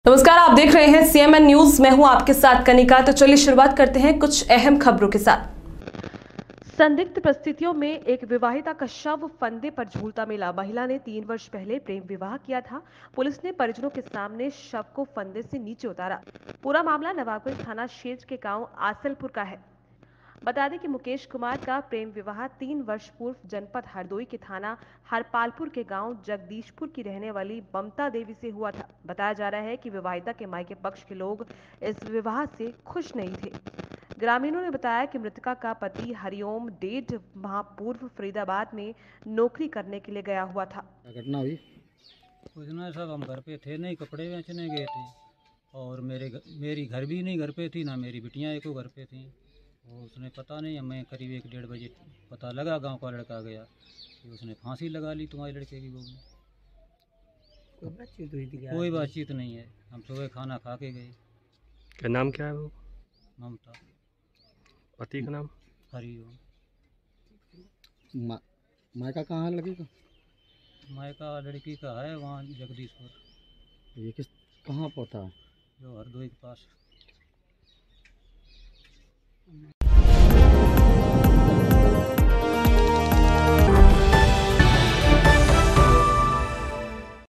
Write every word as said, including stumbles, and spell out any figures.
नमस्कार, आप देख रहे हैं सीएमएन न्यूज। मैं हूं आपके साथ कनिका। तो चलिए शुरुआत करते हैं कुछ अहम खबरों के साथ। संदिग्ध परिस्थितियों में एक विवाहिता का शव फंदे पर झूलता मिला। महिला ने तीन वर्ष पहले प्रेम विवाह किया था। पुलिस ने परिजनों के सामने शव को फंदे से नीचे उतारा। पूरा मामला नवाबगंज थाना क्षेत्र के गांव आसलपुर का है। बता दें कि मुकेश कुमार का प्रेम विवाह तीन वर्ष पूर्व जनपद हरदोई के थाना हरपालपुर के गांव जगदीशपुर की रहने वाली ममता देवी से हुआ था। बताया जा रहा है कि विवाहिता के मायके पक्ष के लोग इस विवाह से खुश नहीं थे। ग्रामीणों ने बताया कि मृतका का पति हरिओम डेढ़ माह पूर्व फरीदाबाद में नौकरी करने के लिए गया हुआ था। घटना हुई कुछ ना, सब हम घर पे थे नहीं, कपड़े बेचने गए थे। और मेरे मेरी घर भी नहीं घर पे थी, ना मेरी बिटियाँ एको घर पे थी। और उसने पता नहीं, हमें करीब एक डेढ़ बजे पता लगा, गांव का लड़का गया कि उसने फांसी लगा ली तुम्हारे लड़के की बहू ने। कोई बातचीत हुई थी? कोई बातचीत नहीं है। हम सुबह खाना खा के गए। क्या नाम क्या है वो? ममता। पति का नाम? हरिओम। मा, मायका कहाँ है लड़की का? मायका लड़की का है वहाँ जगदीशपुर। ये किस कहाँ पड़ता है? जो हरदोई के पास।